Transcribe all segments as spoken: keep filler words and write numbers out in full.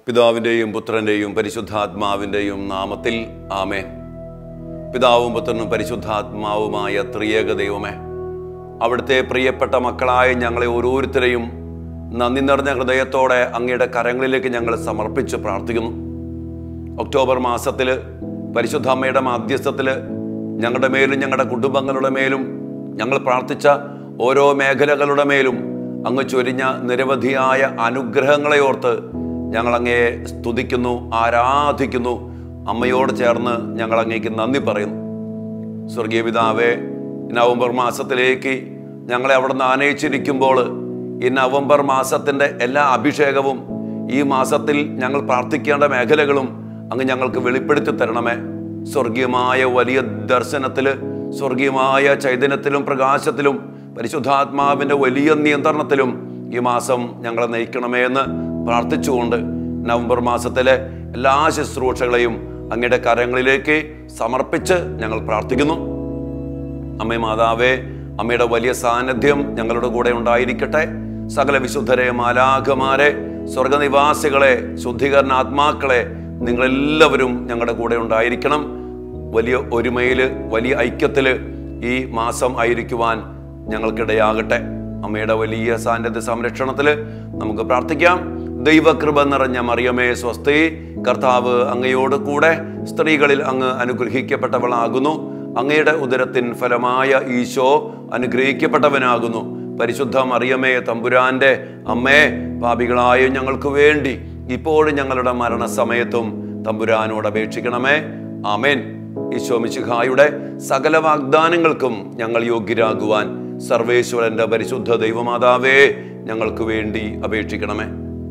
പിതാവിൻ്റെയും പുത്രൻ്റെയും പരിശുദ്ധാത്മാവിൻ്റെയും നാമത്തിൽ ആമേൻ. പിതാവും പുത്രനും പരിശുദ്ധാത്മാവുമായ ത്രിയേക ദൈവമേ, അവിടുത്തെ പ്രിയപ്പെട്ട മക്കളായ ഞങ്ങളെ ഓരോരുത്തരെയും നന്ദി നിറഞ്ഞ ഹൃദയത്തോടെ അങ്ങയുടെ കരങ്ങളിലേക്ക് ഞങ്ങൾ സമർപ്പിച്ച് പ്രാർത്ഥിക്കുന്നു. ഒക്ടോബർ മാസത്തിൽ പരിശുദ്ധ അമ്മയുടെ മാധ്യസ്ഥത്തിൽ ഞങ്ങളുടെ മേലും ഞങ്ങളുടെ കുടുംബങ്ങളുടെ മേലും ഞങ്ങൾ പ്രാർത്ഥിച്ച ഓരോ മേഖലകളുടെ മേലും അങ്ങ് ചൊരിഞ്ഞ നിരവധിയായ അനുഗ്രഹങ്ങളെ ഓർത്ത് ഞങ്ങൾ അങ്ങയെ സ്തുതിക്കുന്നു, ആരാധിക്കുന്നു. അമ്മയോട് ചേർന്ന് ഞങ്ങൾ അങ്ങേക്ക് നന്ദി പറയുന്നു. സ്വർഗീയ പിതാവേ, നവംബർ മാസത്തിലേക്ക് ഞങ്ങളെ അവിടെ നിന്ന് ആനയിച്ചിരിക്കുമ്പോൾ ഈ നവംബർ മാസത്തിൻ്റെ എല്ലാ അഭിഷേകവും ഈ മാസത്തിൽ ഞങ്ങൾ പ്രാർത്ഥിക്കേണ്ട മേഖലകളും അങ്ങ് ഞങ്ങൾക്ക് വെളിപ്പെടുത്തി തരണമേ. സ്വർഗീയമായ വലിയ ദർശനത്തിൽ, സ്വർഗീയമായ ചൈതന്യത്തിലും പ്രകാശത്തിലും പരിശുദ്ധാത്മാവിൻ്റെ വലിയ നിയന്ത്രണത്തിലും ഈ മാസം ഞങ്ങളെ നയിക്കണമേ എന്ന് പ്രാർത്ഥിച്ചുകൊണ്ട് നവംബർ മാസത്തിലെ എല്ലാ ശുശ്രൂഷകളെയും അങ്ങയുടെ കരങ്ങളിലേക്ക് സമർപ്പിച്ച് ഞങ്ങൾ പ്രാർത്ഥിക്കുന്നു. അമ്മേ മാതാവേ, അമ്മയുടെ വലിയ സാന്നിധ്യം ഞങ്ങളുടെ കൂടെ ഉണ്ടായിരിക്കട്ടെ. സകല വിശുദ്ധരെ, മാലാഖമാരെ, സ്വർഗനിവാസികളെ, ശുദ്ധീകരണ ആത്മാക്കളെ, നിങ്ങളെല്ലാവരും ഞങ്ങളുടെ കൂടെ ഉണ്ടായിരിക്കണം. വലിയ ഒരുമയിൽ, വലിയ ഐക്യത്തിൽ ഈ മാസം ആയിരിക്കുവാൻ ഞങ്ങൾക്കിടയാകട്ടെ. അമ്മയുടെ വലിയ സാന്നിധ്യ സംരക്ഷണത്തിൽ നമുക്ക് പ്രാർത്ഥിക്കാം. ദൈവകൃപ നിറഞ്ഞ മറിയമേ സ്വസ്തി, കർത്താവ് അങ്ങയോട് കൂടെ സ്ത്രീകളിൽ അങ്ങ് അനുഗ്രഹിക്കപ്പെട്ടവളാകുന്നു. അങ്ങയുടെ ഉദരത്തിൻ ഫലമായ ഈശോ അനുഗ്രഹിക്കപ്പെട്ടവനാകുന്നു. പരിശുദ്ധ മറിയമേ തമ്പുരാന്റെ അമ്മേ, പാപികളായ ഞങ്ങൾക്ക് വേണ്ടി ഇപ്പോഴും ഞങ്ങളുടെ മരണസമയത്തും തമ്പുരാനോട് അപേക്ഷിക്കണമേ. ആമേൻ. ഈശോ മിശിഹായുടെ സകല വാഗ്ദാനങ്ങൾക്കും ഞങ്ങൾ യോഗ്യരാകുവാൻ സർവേശ്വരന്റെ പരിശുദ്ധ ദൈവമാതാവേ ഞങ്ങൾക്ക് വേണ്ടി അപേക്ഷിക്കണമേ.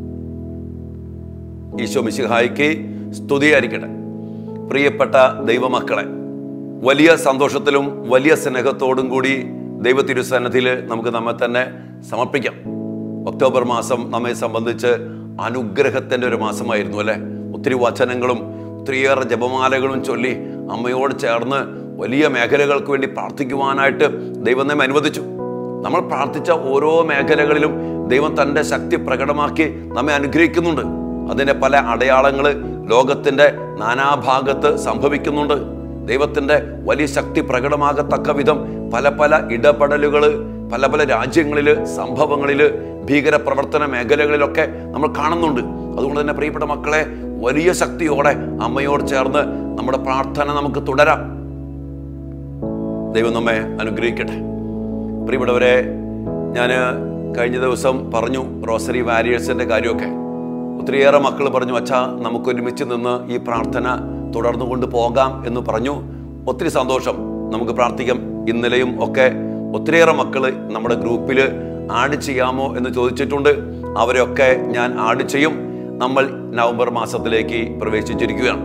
ഈശോ മിശിഹായ്ക്ക് സ്തുതിയായിരിക്കട്ടെ. പ്രിയപ്പെട്ട ദൈവമക്കളെ, വലിയ സന്തോഷത്തിലും വലിയ സ്നേഹത്തോടും കൂടി ദൈവതിരുസന്നിധിയിൽ നമുക്ക് നമ്മെ തന്നെ സമർപ്പിക്കാം. ഒക്ടോബർ മാസം നമ്മെ സംബന്ധിച്ച് അനുഗ്രഹത്തിൻ്റെ ഒരു മാസമായിരുന്നു അല്ലേ? ഒത്തിരി വചനങ്ങളും ഒത്തിരിയേറെ ജപമാലകളും ചൊല്ലി അമ്മയോട് ചേർന്ന് വലിയ മേഖലകൾക്ക് വേണ്ടി പ്രാർത്ഥിക്കുവാനായിട്ട് ദൈവം നമ്മെ അനുവദിച്ചു. നമ്മൾ പ്രാർത്ഥിച്ച ഓരോ മേഖലകളിലും ദൈവം തൻ്റെ ശക്തി പ്രകടമാക്കി നമ്മെ അനുഗ്രഹിക്കുന്നുണ്ട്. അതിൻ്റെ പല അടയാളങ്ങൾ ലോകത്തിൻ്റെ നാനാഭാഗത്ത് സംഭവിക്കുന്നുണ്ട്. ദൈവത്തിൻ്റെ വലിയ ശക്തി പ്രകടമാകത്തക്ക വിധം പല പല ഇടപെടലുകൾ പല പല രാജ്യങ്ങളിൽ, സംഭവങ്ങളിൽ, ഭീകര പ്രവർത്തന മേഖലകളിലൊക്കെ നമ്മൾ കാണുന്നുണ്ട്. അതുകൊണ്ട് തന്നെ പ്രിയപ്പെട്ട മക്കളെ, വലിയ ശക്തിയോടെ അമ്മയോട് ചേർന്ന് നമ്മുടെ പ്രാർത്ഥന നമുക്ക് തുടരാം. ദൈവം നമ്മെ അനുഗ്രഹിക്കട്ടെ. പ്രിയപ്പെട്ടവരെ, ഞാൻ കഴിഞ്ഞ ദിവസം പറഞ്ഞു റോസറി വാരിയേഴ്സിൻ്റെ കാര്യമൊക്കെ. ഒത്തിരിയേറെ മക്കൾ പറഞ്ഞു, അച്ഛാ നമുക്കൊരുമിച്ച് നിന്ന് ഈ പ്രാർത്ഥന തുടർന്നു കൊണ്ട് പോകാം എന്ന് പറഞ്ഞു. ഒത്തിരി സന്തോഷം. നമുക്ക് പ്രാർത്ഥിക്കാം. ഇന്നലെയും ഒക്കെ ഒത്തിരിയേറെ മക്കൾ നമ്മുടെ ഗ്രൂപ്പിൽ ആഡ് ചെയ്യാമോ എന്ന് ചോദിച്ചിട്ടുണ്ട്. അവരെയൊക്കെ ഞാൻ ആഡ് ചെയ്യും. നമ്മൾ നവംബർ മാസത്തിലേക്ക് പ്രവേശിച്ചിരിക്കുകയാണ്.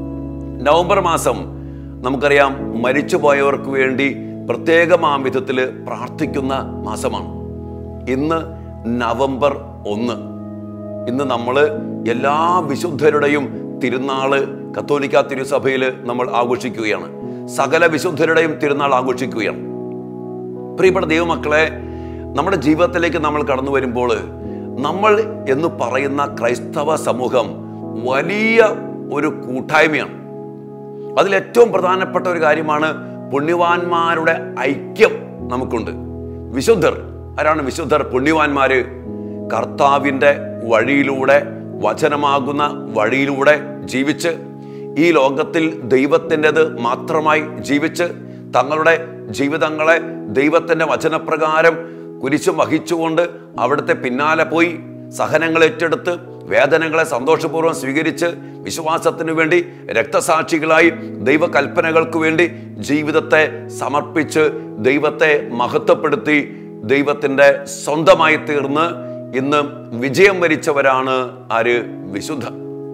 നവംബർ മാസം നമുക്കറിയാം മരിച്ചുപോയവർക്ക് വേണ്ടി പ്രത്യേകമാം വിധത്തിൽ പ്രാർത്ഥിക്കുന്ന മാസമാണ്. ഇന്ന് നവംബർ ഒന്ന്. ഇന്ന് നമ്മൾ എല്ലാ വിശുദ്ധരുടെയും തിരുനാള് കത്തോലിക്ക തിരുസഭയിൽ നമ്മൾ ആഘോഷിക്കുകയാണ്. സകല വിശുദ്ധരുടെയും തിരുനാൾ ആഘോഷിക്കുകയാണ്. പ്രിയപ്പെട്ട ദൈവമക്കളെ, നമ്മുടെ ജീവിതത്തിലേക്ക് നമ്മൾ കടന്നു വരുമ്പോൾ നമ്മൾ എന്ന് പറയുന്ന ക്രൈസ്തവ സമൂഹം വലിയ ഒരു കൂട്ടായ്മയാണ്. അതിലേറ്റവും പ്രധാനപ്പെട്ട ഒരു കാര്യമാണ് പുണ്യവാന്മാരുടെ ഐക്യം നമുക്കുണ്ട്. വിശുദ്ധർ ആരാണ്? വിശുദ്ധർ, പുണ്യവാന്മാര് കർത്താവിൻ്റെ വഴിയിലൂടെ, വചനമാകുന്ന വഴിയിലൂടെ ജീവിച്ച് ഈ ലോകത്തിൽ ദൈവത്തിൻ്റെത് മാത്രമായി ജീവിച്ച് തങ്ങളുടെ ജീവിതങ്ങളെ ദൈവത്തിൻ്റെ വചനപ്രകാരം കുരിശും വഹിച്ചുകൊണ്ട് അവിടുത്തെ പിന്നാലെ പോയി സഹനങ്ങൾ ഏറ്റെടുത്ത് വേദനകളെ സന്തോഷപൂർവ്വം സ്വീകരിച്ച് വിശ്വാസത്തിനു വേണ്ടി രക്തസാക്ഷികളായി ദൈവകൽപ്പനകൾക്ക് വേണ്ടി ജീവിതത്തെ സമർപ്പിച്ച് ദൈവത്തെ മഹത്വപ്പെടുത്തി ദൈവത്തിൻ്റെ സ്വന്തമായി തീർന്ന് ഇന്ന് വിജയം വരിച്ചവരാണ് ആര്? വിശുദ്ധർ.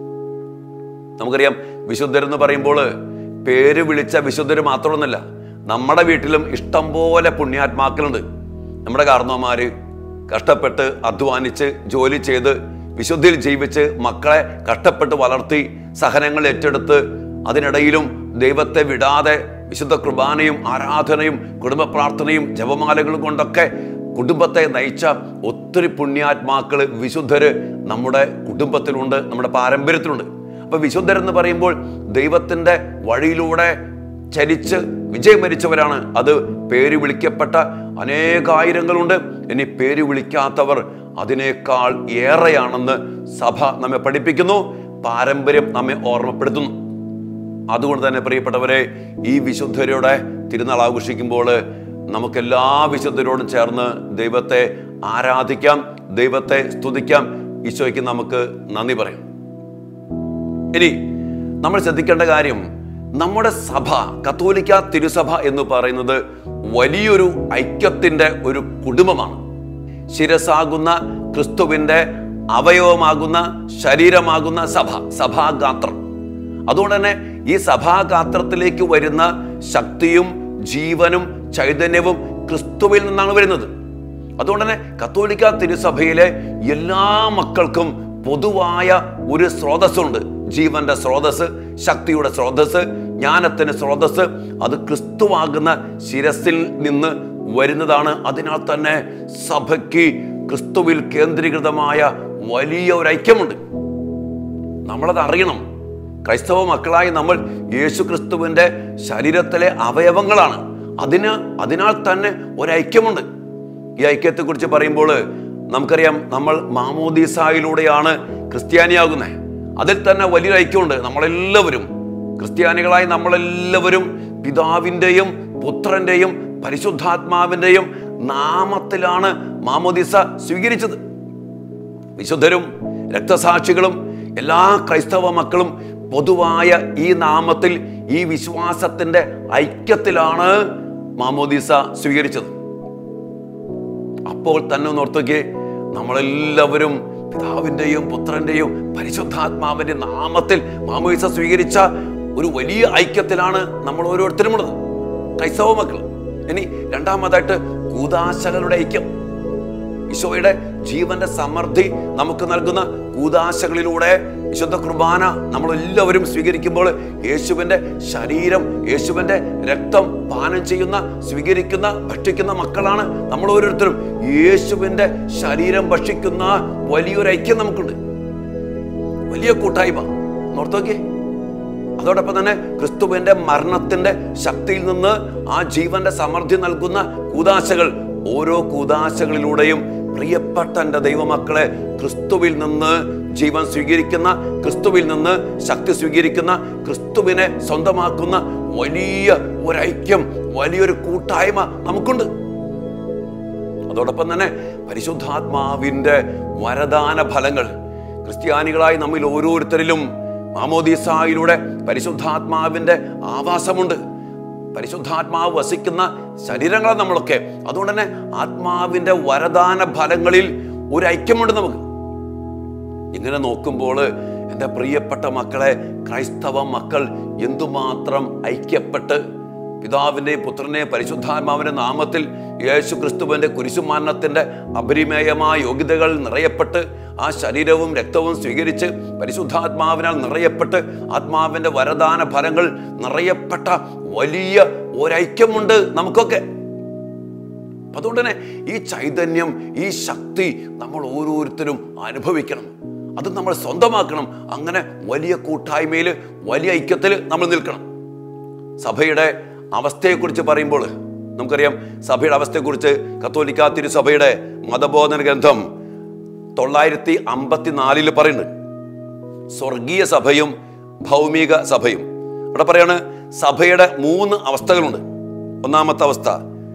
നമുക്കറിയാം, വിശുദ്ധരെന്ന് പറയുമ്പോൾ പേര് വിളിച്ച വിശുദ്ധർ മാത്രമൊന്നുമല്ല. നമ്മുടെ വീട്ടിലും ഇഷ്ടം പോലെ പുണ്യാത്മാക്കളുണ്ട്. നമ്മുടെ കാരണവന്മാര് കഷ്ടപ്പെട്ട് അധ്വാനിച്ച് ജോലി ചെയ്ത് വിശുദ്ധിയിൽ ജീവിച്ച് മക്കളെ കഷ്ടപ്പെട്ട് വളർത്തി സഹനങ്ങൾ ഏറ്റെടുത്ത് അതിനിടയിലും ദൈവത്തെ വിടാതെ വിശുദ്ധ കുർബാനയും ആരാധനയും കുടുംബ പ്രാർത്ഥനയും ജപമാലകളും കൊണ്ടൊക്കെ കുടുംബത്തെ നയിച്ച ഒത്തിരി പുണ്യാത്മാക്കള്, വിശുദ്ധര് നമ്മുടെ കുടുംബത്തിലുണ്ട്, നമ്മുടെ പാരമ്പര്യത്തിലുണ്ട്. അപ്പൊ വിശുദ്ധരെന്ന് പറയുമ്പോൾ ദൈവത്തിന്റെ വഴിയിലൂടെ ചരിച്ച് വിജയം വരിച്ചവരാണ്. അത് പേര് വിളിക്കപ്പെട്ട അനേകായിരങ്ങളുണ്ട്. ഇനി പേര് വിളിക്കാത്തവർ അതിനേക്കാൾ ഏറെയാണെന്ന് സഭ നമ്മെ പഠിപ്പിക്കുന്നു, പാരമ്പര്യം നമ്മെ ഓർമ്മപ്പെടുത്തുന്നു. അതുകൊണ്ട് തന്നെ പ്രിയപ്പെട്ടവരെ, ഈ വിശുദ്ധരുടെ തിരുനാൾ ആഘോഷിക്കുമ്പോൾ നമുക്കെല്ലാ വിശുദ്ധരോടും ചേർന്ന് ദൈവത്തെ ആരാധിക്കാം, ദൈവത്തെ സ്തുതിക്കാം, ഈശോയ്ക്ക് നമുക്ക് നന്ദി പറയാം. ഇനി നമ്മൾ ശ്രദ്ധിക്കേണ്ട കാര്യം, നമ്മുടെ സഭ, കത്തോലിക്ക തിരുസഭ എന്ന് പറയുന്നത് വലിയൊരു ഐക്യത്തിന്റെ ഒരു കുടുംബമാണ്. ശിരസാകുന്ന ക്രിസ്തുവിന്റെ അവയവമാകുന്ന ശരീരമാകുന്ന സഭ, സഭാഗാത്രം. അതുകൊണ്ട് തന്നെ ഈ സഭാഗാത്രത്തിലേക്ക് വരുന്ന ശക്തിയും ജീവനും ചൈതന്യവും ക്രിസ്തുവിൽ നിന്നാണ് വരുന്നത്. അതുകൊണ്ട് തന്നെ കത്തോലിക്ക തിരുസഭയിലെ എല്ലാ മക്കൾക്കും പൊതുവായ ഒരു സ്രോതസ്സുണ്ട്. ജീവന്റെ സ്രോതസ്, ശക്തിയുടെ സ്രോതസ്, ജ്ഞാനത്തിന്റെ സ്രോതസ്. അത് ക്രിസ്തുവാകുന്ന ശിരസിൽ നിന്ന് വരുന്നതാണ്. അതിനാൽ തന്നെ സഭയ്ക്ക് ക്രിസ്തുവിൽ കേന്ദ്രീകൃതമായ വലിയ ഒരു ഐക്യമുണ്ട്. നമ്മളത് അറിയണം. ക്രൈസ്തവ മക്കളായി നമ്മൾ യേശു ക്രിസ്തുവിന്റെ ശരീരത്തിലെ അവയവങ്ങളാണ്. അതിന് അതിനാൽ തന്നെ ഒരൈക്യമുണ്ട്. ഈ ഐക്യത്തെക്കുറിച്ച് പറയുമ്പോൾ നമുക്കറിയാം, നമ്മൾ മാമോദീസായിലൂടെയാണ് ക്രിസ്ത്യാനിയാകുന്നത്. അതിൽ തന്നെ വലിയൊരു ഐക്യമുണ്ട്. നമ്മളെല്ലാവരും ക്രിസ്ത്യാനികളായി നമ്മളെല്ലാവരും പിതാവിൻ്റെയും പുത്രൻ്റെയും പരിശുദ്ധാത്മാവിൻ്റെയും നാമത്തിലാണ് മാമോദീസ സ്വീകരിച്ചത്. വിശുദ്ധരും രക്തസാക്ഷികളും എല്ലാ ക്രൈസ്തവ മക്കളും പൊതുവായ ഈ നാമത്തിൽ, ഈ വിശ്വാസത്തിന്റെ ഐക്യത്തിലാണ് മാമോദീസ സ്വീകരിച്ചത്. അപ്പോൾ തന്നെ ഓർത്തോക്കെ, നമ്മളെല്ലാവരും പിതാവിന്റെയും പുത്രന്റെയും പരിശുദ്ധാത്മാവിന്റെ നാമത്തിൽ മാമോദീസ സ്വീകരിച്ച ഒരു വലിയ ഐക്യത്തിലാണ് നമ്മൾ ഓരോരുത്തരും ഉള്ളത്, ക്രൈസ്തവ മക്കൾ. ഇനി രണ്ടാമതായിട്ട് കൂദാശകളുടെ ഐക്യം. ഈശോയുടെ ജീവന്റെ സമൃദ്ധി നമുക്ക് നൽകുന്ന കൂദാശകളിലൂടെ വിശുദ്ധ കുർബാന നമ്മളെല്ലാവരും സ്വീകരിക്കുമ്പോൾ യേശുവിന്റെ ശരീരം, യേശുവിന്റെ രക്തം പാനം ചെയ്യുന്ന, സ്വീകരിക്കുന്ന, ഭക്ഷിക്കുന്ന മക്കളാണ് നമ്മൾ ഓരോരുത്തരും. യേശുവിന്റെ ശരീരം ഭക്ഷിക്കുന്ന വലിയൊരു ഐക്യം നമുക്കുണ്ട്, വലിയ കൂട്ടായ്മ. നോർത്തോക്കേ, അതോടൊപ്പം തന്നെ ക്രിസ്തുവിന്റെ മരണത്തിന്റെ ശക്തിയിൽ നിന്ന് ആ ജീവന്റെ സമൃദ്ധി നൽകുന്ന കൂദാശകൾ, ഓരോ കൂദാശകളിലൂടെയും പ്രിയപ്പെട്ട എൻ്റെ ദൈവമക്കളെ ക്രിസ്തുവിൽ നിന്ന് ജീവൻ സ്വീകരിക്കുന്ന, ക്രിസ്തുവിൽ നിന്ന് ശക്തി സ്വീകരിക്കുന്ന, ക്രിസ്തുവിനെ സ്വന്തമാക്കുന്ന വലിയ ഒരൈക്യം, വലിയൊരു കൂട്ടായ്മ നമുക്കുണ്ട്. അതോടൊപ്പം തന്നെ പരിശുദ്ധാത്മാവിന്റെ വരദാന ഫലങ്ങൾ ക്രിസ്ത്യാനികളായി നമ്മിൽ ഓരോരുത്തരിലും മാമോദീസായിലൂടെ പരിശുദ്ധാത്മാവിന്റെ ആവാസമുണ്ട്. പരിശുദ്ധാത്മാവ് വസിക്കുന്ന ശരീരങ്ങളാണ് നമ്മളൊക്കെ. അതുകൊണ്ട് തന്നെ ആത്മാവിന്റെ വരദാന ഫലങ്ങളിൽ ഒരു ഐക്യമുണ്ട് നമുക്ക്. ഇങ്ങനെ നോക്കുമ്പോൾ എൻ്റെ പ്രിയപ്പെട്ട മക്കളെ, ക്രൈസ്തവ മക്കൾ എന്തുമാത്രം ഐക്യപ്പെട്ട് പിതാവിൻ്റെയും പുത്രൻ്റെയും പരിശുദ്ധാത്മാവിൻ്റെ നാമത്തിൽ യേശു ക്രിസ്തുവിൻ്റെ കുരിശുമരണത്തിൻ്റെ അപരിമേയമായ യോഗ്യതകൾ നിറയപ്പെട്ട് ആ ശരീരവും രക്തവും സ്വീകരിച്ച് പരിശുദ്ധാത്മാവിനാൽ നിറയപ്പെട്ട് ആത്മാവിൻ്റെ വരദാന ഫലങ്ങൾ നിറയപ്പെട്ട വലിയ ഒരൈക്യമുണ്ട് നമുക്കൊക്കെ. അതുകൊണ്ട് തന്നെ ഈ ചൈതന്യം, ഈ ശക്തി നമ്മൾ ഓരോരുത്തരും അനുഭവിക്കണം, അത് നമ്മൾ സ്വന്തമാക്കണം. അങ്ങനെ വലിയ കൂട്ടായ്മയിൽ, വലിയ ഐക്യത്തിൽ നമ്മൾ നിൽക്കണം. സഭയുടെ അവസ്ഥയെക്കുറിച്ച് പറയുമ്പോൾ നമുക്കറിയാം, സഭയുടെ അവസ്ഥയെക്കുറിച്ച് കത്തോലിക്ക തിരുസഭയുടെ മതബോധന ഗ്രന്ഥം തൊള്ളായിരത്തി അമ്പത്തിനാലില് പറയുന്നുണ്ട്. സ്വർഗീയ സഭയും ഭൗമിക സഭയും. ഇവിടെ പറയാണ് സഭയുടെ മൂന്ന് അവസ്ഥകളുണ്ട്. ഒന്നാമത്തെ അവസ്ഥ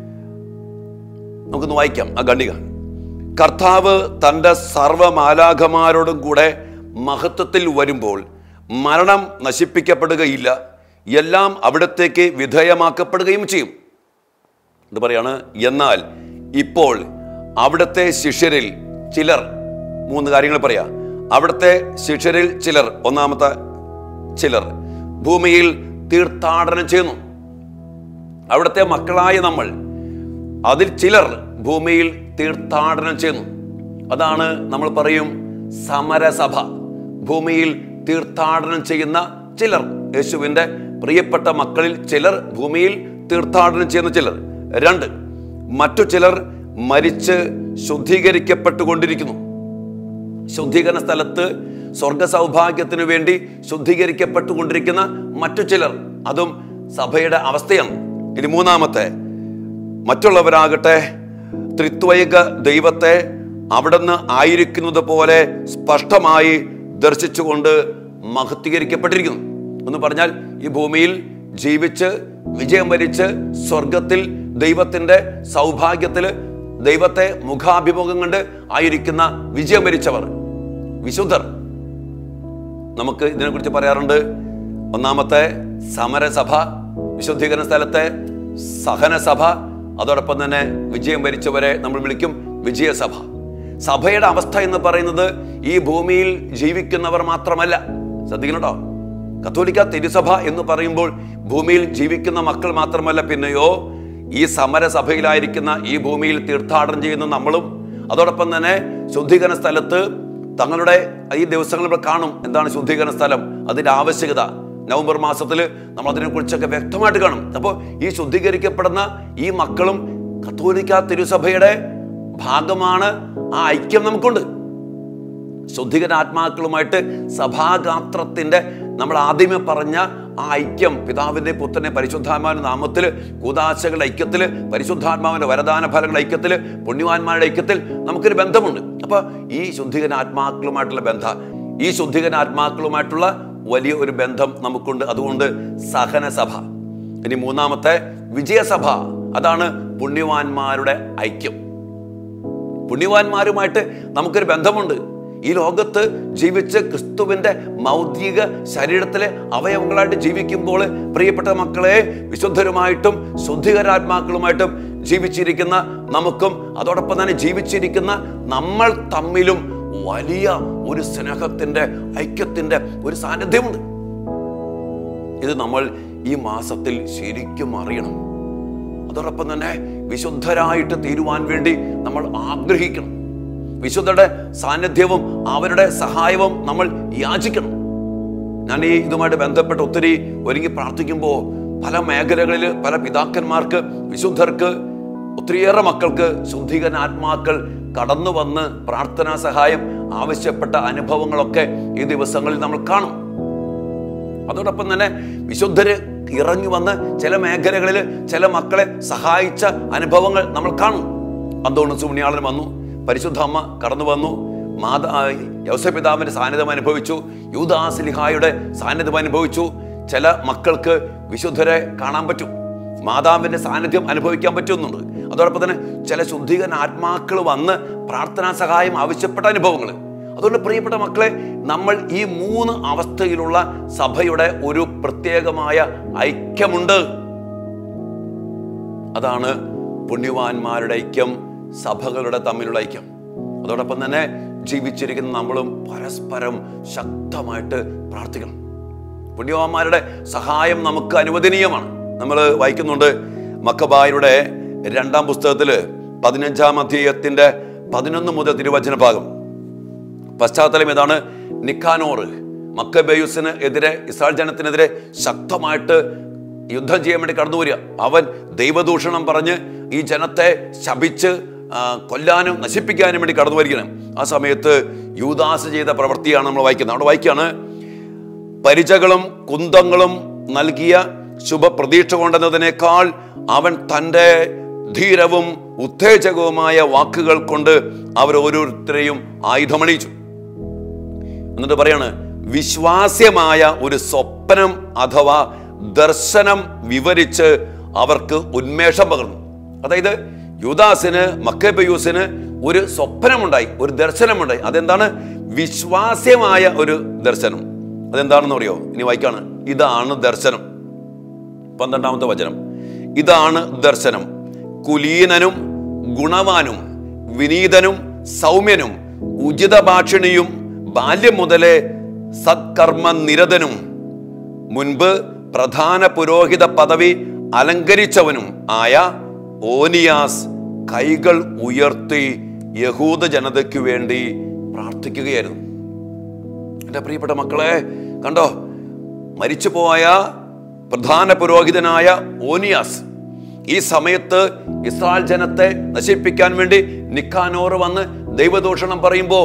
നമുക്കൊന്ന് വായിക്കാം, ആ ഖണ്ഡിക. കർത്താവ് തൻ്റെ സർവമാലാഖമാരോടും കൂടെ മഹത്വത്തിൽ വരുമ്പോൾ മരണം നശിപ്പിക്കപ്പെടുകയില്ല, എല്ലാം അവിടത്തേക്ക് വിധേയമാക്കപ്പെടുകയും ചെയ്യും. ഇത് പറയാണ്, എന്നാൽ ഇപ്പോൾ അവിടുത്തെ ശിഷ്യരിൽ ചിലർ, മൂന്ന് കാര്യങ്ങൾ പറയാം. അവിടുത്തെ ശിഷ്യരിൽ ചിലർ, ഒന്നാമത്തെ ചിലർ ഭൂമിയിൽ തീർത്ഥാടനം ചെയ്യുന്നു. അവിടുത്തെ മക്കളായ നമ്മൾ, അതിൽ ചിലർ ഭൂമിയിൽ തീർത്ഥാടനം ചെയ്യുന്നു. അതാണ് നമ്മൾ പറയും സമരസഭ. ഭൂമിയിൽ തീർത്ഥാടനം ചെയ്യുന്ന ചിലർ, യേശുവിൻ്റെ പ്രിയപ്പെട്ട മക്കളിൽ ചിലർ ഭൂമിയിൽ തീർത്ഥാടനം ചെയ്യുന്ന ചിലർ. രണ്ട്, മറ്റു ചിലർ മരിച്ച് ശുദ്ധീകരിക്കപ്പെട്ടുകൊണ്ടിരിക്കുന്നു. ശുദ്ധീകരണ സ്ഥലത്ത് സ്വർഗ സൗഭാഗ്യത്തിനു വേണ്ടി ശുദ്ധീകരിക്കപ്പെട്ടുകൊണ്ടിരിക്കുന്ന മറ്റു ചിലർ, അതും സഭയുടെ അവസ്ഥയാണ്. ഇനി മൂന്നാമത്തെ, മറ്റുള്ളവരാകട്ടെ ത്രിത്വൈക ദൈവത്തെ അവിടുന്ന് ആയിരിക്കുന്നത് പോലെ സ്പഷ്ടമായി ദർശിച്ചുകൊണ്ട് മഹത്വീകരിക്കപ്പെട്ടിരിക്കുന്നു എന്ന് പറഞ്ഞാൽ, ഈ ഭൂമിയിൽ ജീവിച്ച് വിജയം വരിച്ച് സ്വർഗത്തിൽ ദൈവത്തിന്റെ സൗഭാഗ്യത്തില് ദൈവത്തെ മുഖാഭിമുഖം കണ്ട് ആയിരിക്കുന്ന വിജയം വരിച്ചവർ, വിശുദ്ധർ. നമുക്ക് ഇതിനെക്കുറിച്ച് പറയാറുണ്ട്. ഒന്നാമത്തെ സമരസഭ, വിശുദ്ധീകരണ സ്ഥലത്തെ സഹനസഭ, അതോടൊപ്പം തന്നെ വിജയം വരിച്ചവരെ നമ്മൾ വിളിക്കും വിജയസഭ. സഭയുടെ അവസ്ഥ എന്ന് പറയുന്നത് ഈ ഭൂമിയിൽ ജീവിക്കുന്നവർ മാത്രമല്ല. ശ്രദ്ധിക്കണം കേട്ടോ. കത്തോലിക്ക തിരുസഭ എന്ന് പറയുമ്പോൾ ഭൂമിയിൽ ജീവിക്കുന്ന മക്കൾ മാത്രമല്ല, പിന്നെയോ ഈ സമരസഭയിലായിരിക്കുന്ന ഈ ഭൂമിയിൽ തീർത്ഥാടനം ചെയ്യുന്ന നമ്മളും, അതോടൊപ്പം തന്നെ ശുദ്ധീകരണ സ്ഥലത്ത് തങ്ങളുടെ ഈ ദിവസങ്ങളിൽ കാണും എന്താണ് ശുദ്ധീകരണ സ്ഥലം, അതിൻ്റെ ആവശ്യകത. നവംബർ മാസത്തിൽ നമ്മൾ അതിനെക്കുറിച്ചൊക്കെ വ്യക്തമായിട്ട് കാണും. അപ്പോൾ ഈ ശുദ്ധീകരിക്കപ്പെടുന്ന ഈ മക്കളും കത്തോലിക്ക തിരുസഭയുടെ ഭാഗമാണ്. ആ ഐക്യം നമുക്കുണ്ട്. ശുദ്ധീകരണ ആത്മാക്കളുമായിട്ട് സഭാഗാത്രത്തിന്റെ നമ്മൾ ആദ്യമേ പറഞ്ഞ ആ ഐക്യം, പിതാവിന്റെ പുത്രന്റെ പരിശുദ്ധാത്മാവിന്റെ നാമത്തിൽ കൂദാശകളുടെ ഐക്യത്തിൽ, പരിശുദ്ധാത്മാവിന്റെ വരദാന ഫലങ്ങളുടെ ഐക്യത്തിൽ, പുണ്യവാന്മാരുടെ ഐക്യത്തിൽ നമുക്കൊരു ബന്ധമുണ്ട്. അപ്പൊ ഈ ശുദ്ധീകരണ ആത്മാക്കളുമായിട്ടുള്ള ബന്ധം, ഈ ശുദ്ധീകരണ ആത്മാക്കളുമായിട്ടുള്ള വലിയ ഒരു ബന്ധം നമുക്കുണ്ട്. അതുകൊണ്ട് സഹനസഭ. ഇനി മൂന്നാമത്തെ വിജയസഭ, അതാണ് പുണ്യവാന്മാരുടെ ഐക്യം. പുണ്യവാന്മാരുമായിട്ട് നമുക്കൊരു ബന്ധമുണ്ട്. ഈ ലോകത്ത് ജീവിച്ച് ക്രിസ്തുവിന്റെ മൗദ്രിക ശരീരത്തിലെ അവയവങ്ങളായിട്ട് ജീവിക്കുമ്പോൾ പ്രിയപ്പെട്ട മക്കളെ, വിശുദ്ധരുമായിട്ടും ശുദ്ധീകരാത്മാക്കളുമായിട്ടും ജീവിച്ചിരിക്കുന്ന നമുക്കും, അതോടൊപ്പം തന്നെ ജീവിച്ചിരിക്കുന്ന നമ്മൾ തമ്മിലും വലിയ ഒരു സ്നേഹത്തിന്റെ ഐക്യത്തിന്റെ ഒരു സാന്നിധ്യമുണ്ട്. ഇത് നമ്മൾ ഈ മാസത്തിൽ ശരിക്കും അറിയണം. അതോടൊപ്പം തന്നെ വിശുദ്ധരായിട്ട് തീരുവാൻ വേണ്ടി നമ്മൾ ആഗ്രഹിക്കണം. വിശുദ്ധരുടെ സാന്നിധ്യവും അവരുടെ സഹായവും നമ്മൾ യാചിക്കണം. ഞാൻ ഈ ഇതുമായിട്ട് ബന്ധപ്പെട്ട് ഒത്തിരി ഒരുങ്ങി പ്രാർത്ഥിക്കുമ്പോൾ പല മേഖലകളിൽ പല പിതാക്കന്മാർക്ക്, വിശുദ്ധർക്ക്, ഒത്തിരിയേറെ മക്കൾക്ക് ശുദ്ധീകരണ ആത്മാക്കൾ കടന്നു വന്ന് പ്രാർത്ഥനാ സഹായം ആവശ്യപ്പെട്ട അനുഭവങ്ങളൊക്കെ ഈ ദിവസങ്ങളിൽ നമ്മൾ കാണും. അതോടൊപ്പം തന്നെ വിശുദ്ധര് ഇറങ്ങി വന്ന് ചില മേഖലകളിൽ ചില മക്കളെ സഹായിച്ച അനുഭവങ്ങൾ നമ്മൾ കാണും. അന്തോണീസ് പുണ്യാളൻ വന്നു, പരിശുദ്ധ അമ്മ കടന്നു വന്നു, മാതാ യൗസപിതാവിന്റെ സാന്നിധ്യം അനുഭവിച്ചു, യൂദാസ്ലിഹായുടെ സാന്നിധ്യം അനുഭവിച്ചു. ചില മക്കൾക്ക് വിശുദ്ധരെ കാണാൻ പറ്റും, മാതാവിന്റെ സാന്നിധ്യം അനുഭവിക്കാൻ പറ്റുന്നുണ്ട്. അതോടൊപ്പം തന്നെ ചില ശുദ്ധീകരണ ആത്മാക്കൾ വന്ന് പ്രാർത്ഥനാ സഹായം ആവശ്യപ്പെട്ട അനുഭവങ്ങൾ. അതുകൊണ്ട് പ്രിയപ്പെട്ട മക്കളെ, നമ്മൾ ഈ മൂന്ന് അവസ്ഥയിലുള്ള സഭയുടെ ഒരു പ്രത്യേകമായ ഐക്യമുണ്ട്. അതാണ് പുണ്യവാന്മാരുടെ ഐക്യം, സഭകളുടെ തമ്മിലുള്ള ഐക്യം. അതോടൊപ്പം തന്നെ ജീവിച്ചിരിക്കുന്ന നമ്മളും പരസ്പരം ശക്തമായിട്ട് പ്രാർത്ഥിക്കണം. പുണ്യവാന്മാരുടെ സഹായം നമുക്ക് അനുവദനീയമാണ്. നമ്മൾ വായിക്കുന്നുണ്ട് മക്കബായരുടെ രണ്ടാം പുസ്തകത്തില് പതിനഞ്ചാം അധ്യായത്തിന്റെ പതിനൊന്ന് മുതൽ തിരുവചന ഭാഗം. പശ്ചാത്തലം ഇതാണ്. നിക്കാനോർ മക്കബേയുസിന് എതിരെ, ഇസ്രായേൽ ജനത്തിനെതിരെ ശക്തമായിട്ട് യുദ്ധം ചെയ്യാൻ വേണ്ടി കടന്നു വരിക. അവൻ ദൈവദൂഷണം പറഞ്ഞ് ഈ ജനത്തെ ശപിച്ച് കൊല്ലാനും നശിപ്പിക്കാനും വേണ്ടി കടന്നു വരികയാണ്. ആ സമയത്ത് യൂദാസ് ചെയ്ത പ്രവൃത്തിയാണ് നമ്മൾ വായിക്കുന്നത്. അവിടെ വായിക്കാണ്, പരിചകളും കുന്തങ്ങളും നൽകിയ ശുഭപ്രതീക്ഷ കൊണ്ടെന്നതിനേക്കാൾ അവൻ തൻ്റെ ധീരവും ഉത്തേജകവുമായ വാക്കുകൾ കൊണ്ട് അവർ ഓരോരുത്തരെയും ആയുധമണിയിച്ചു. എന്നിട്ട് പറയാണ്, വിശ്വാസ്യമായ ഒരു സ്വപ്നം അഥവാ ദർശനം വിവരിച്ച് അവർക്ക് ഉന്മേഷം പകർന്നു. അതായത് യൂദാസിന്, മക്കബേയൂസിന് ഒരു സ്വപ്നമുണ്ടായി, ഒരു ദർശനമുണ്ടായി. അതെന്താണ്? വിശ്വാസ്യമായ ഒരു ദർശനം. അതെന്താണെന്ന് അറിയോ? ഇനി വായിക്കാണ്. ഇതാണ് ദർശനം. പന്ത്രണ്ടാമത്തെ വചനം. ഇതാണ് ദർശനം. കുലീനനും ഗുണവാനും വിനീതനും സൗമ്യനും ഉചിത ഭാഷിണിയും ബാല്യം മുതലേ സത്കർമ്മ നിരതനും മുൻപ് പ്രധാന പുരോഹിത പദവി അലങ്കരിച്ചവനും ആയ ഓനിയാസ് കൈകൾ ഉയർത്തി യഹൂദ ജനതയ്ക്ക് വേണ്ടി പ്രാർത്ഥിക്കുകയായിരുന്നു. എൻ്റെ പ്രിയപ്പെട്ട മക്കളെ, കണ്ടോ, മരിച്ചുപോയ പ്രധാന പുരോഹിതനായ ഓനിയാസ് ഈ സമയത്ത് ഇസ്രായേൽ ജനത്തെ നശിപ്പിക്കാൻ വേണ്ടി നിക്കാനോർ വന്ന് ദൈവദൂഷണം പറയുമ്പോൾ